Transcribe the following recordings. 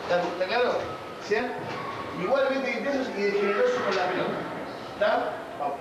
¿Está claro? Sean igualmente intensos y de generosos con la pelota. ¿Está? Vamos.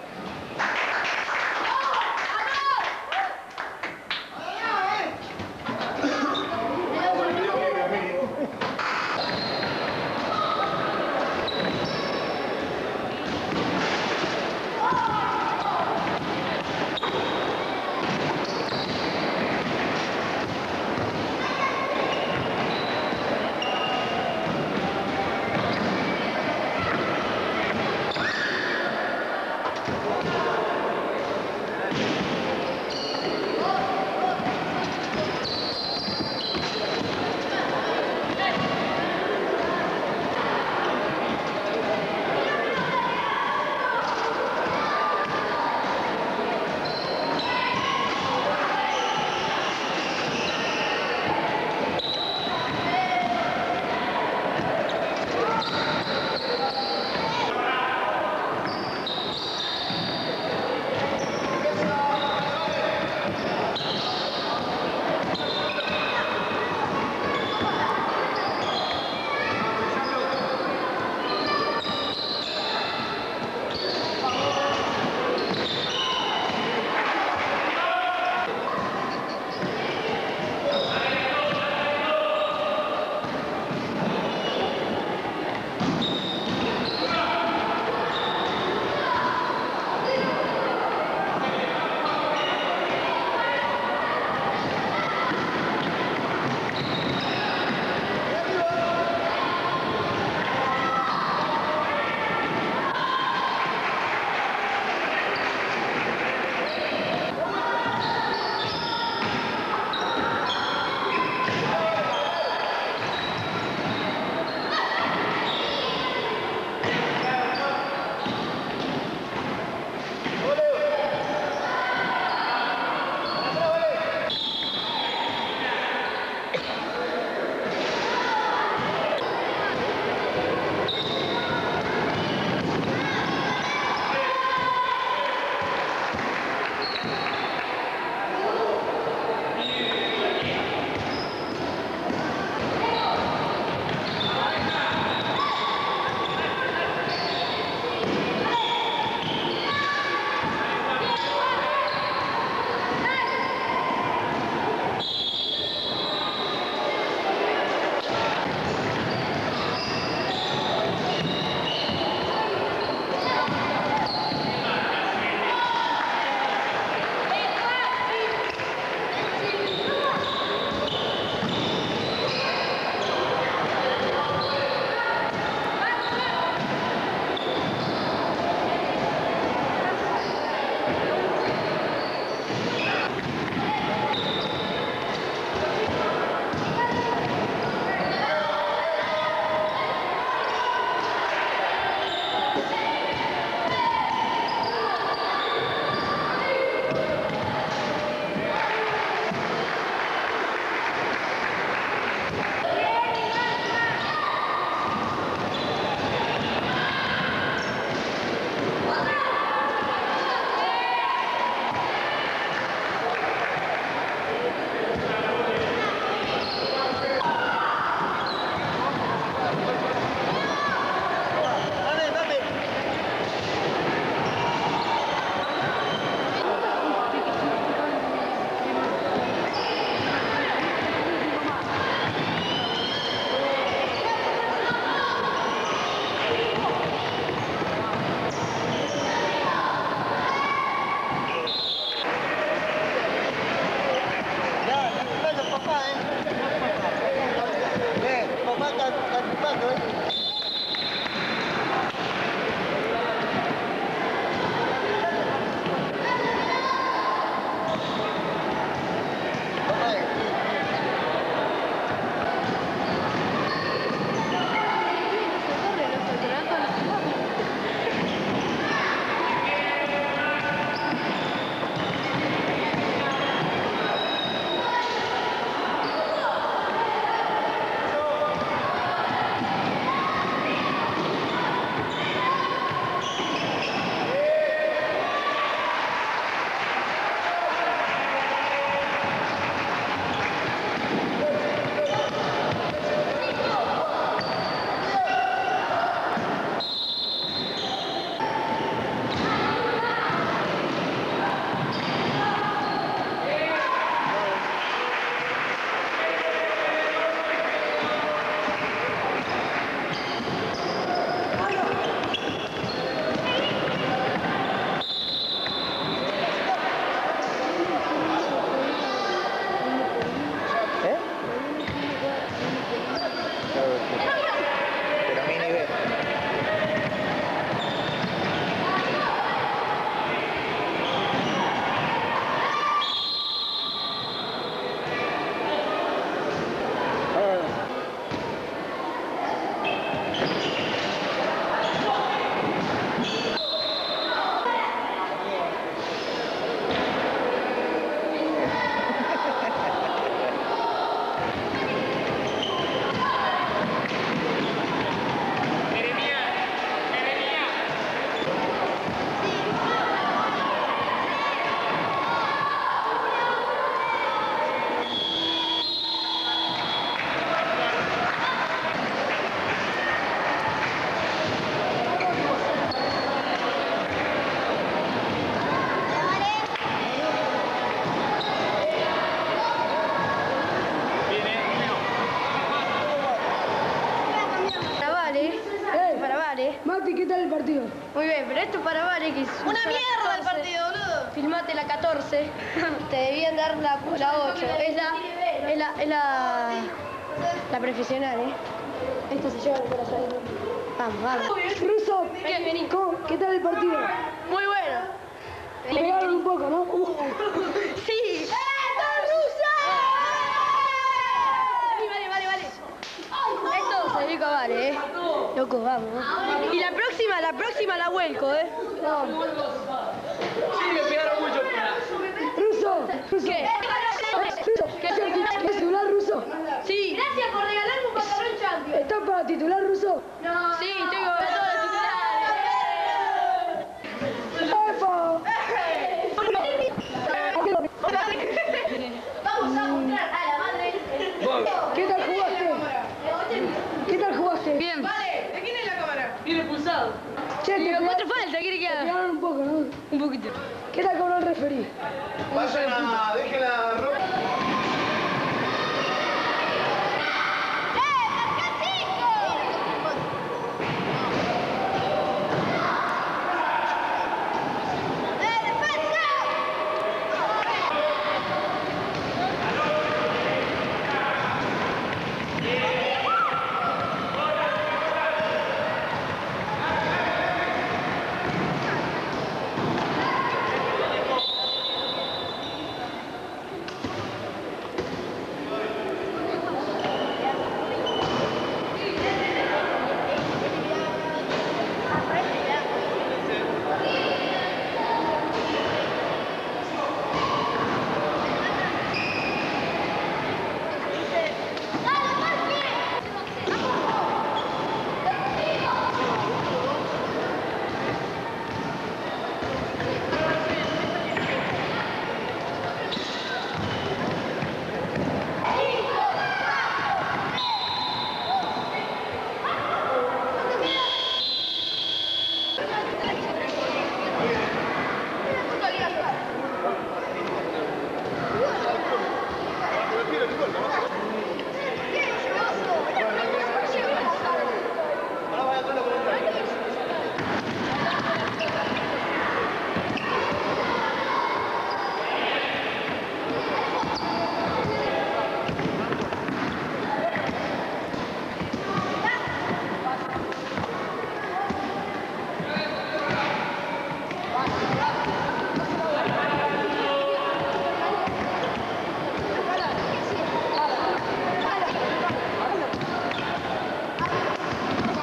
Mati, ¿qué tal el partido? Muy bien, pero esto para Vale que es... ¡Una mierda el partido, boludo! Filmate la 14. Te debían dar la 8. Es la profesional, ¿eh? Esto se lleva el corazón. Vamos, vamos. Ruso, Vení. ¿qué tal el partido? Muy bueno. Pegaron un poco, ¿no? ¡Sí! Vale. Esto se dedica a Vale, ¿eh? Loco, vamos. Y la próxima la vuelco, ¿eh? Sí, me pegaron mucho. Ruso, ¿Qué? ¿Qué titular ruso? Sí. Gracias por regalarme un pantalón champion. ¿Estás para titular ruso? No. Sí, tengo para todos los titulares. ¡Epa! Vamos a mostrar a la madre. ¿Qué tal jugaste? ¿Qué tal jugaste? Bien. Vale, ¿de quién es la cámara? Bien expulsado. Che, te ¿Cuánto falta? ¿Quiere que haga? pegaron un poco, ¿no? Un poquito. ¿Qué tal cobró el referí? Vayan a... Dejen la ropa.